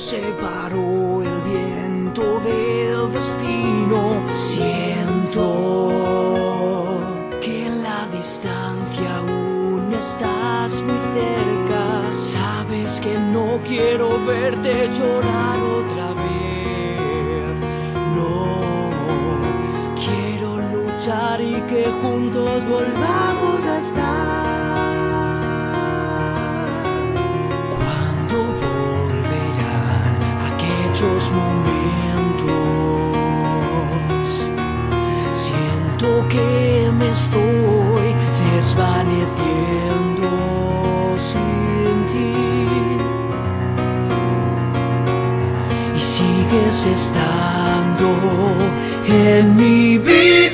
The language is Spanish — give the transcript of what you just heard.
separó el viento del destino. Siento que en la distancia aún estás muy cerca. Sabes que no quiero verte llorar otra vez. No quiero luchar y que juntos volvamos a estar. ¿Cuándo volverán aquellos momentos? Siento que me estoy desvaneciendo sin ti. Y sigues estando en mi vida.